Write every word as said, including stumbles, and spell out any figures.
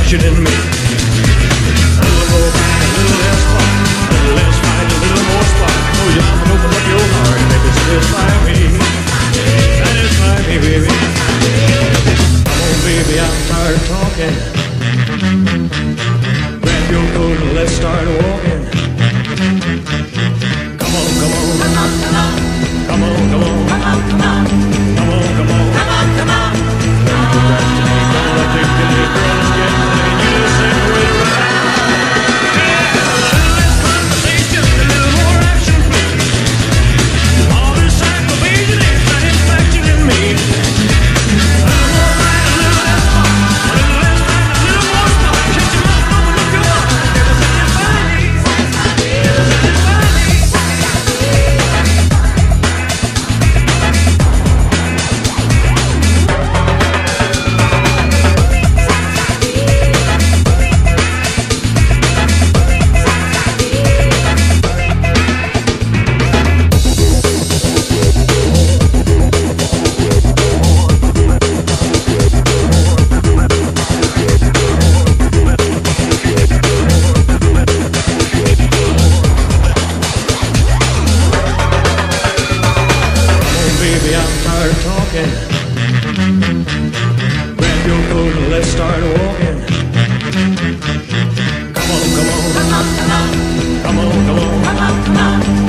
satisfaction in me. A little more fight, a little less fun, a little less fight, a little more spark. Oh, you can open up your heart, baby, satisfy me, satisfy me, baby. Come on, baby, I'm tired of talking. Grab your coat and let's start walking. Come on, come on, come on, come on, come on, come on, come on, come on, come on, come on, come on, come on. Don't procrastinate, don't let things get late, girl, let's get playing. You just sing the way to ride. Yeah, a little less conversation, a little more action, please. All this aggravation and satisfaction in me. A little more fight, a little less fun, a little less fight, a little more spark. Shut your mouth, open up your heart, never satisfy me, never satisfy me. Baby, I'm tired of talking. Grab your coat and let's start walking. Come on, come on, come on, come on, come on, come on, come on, come on.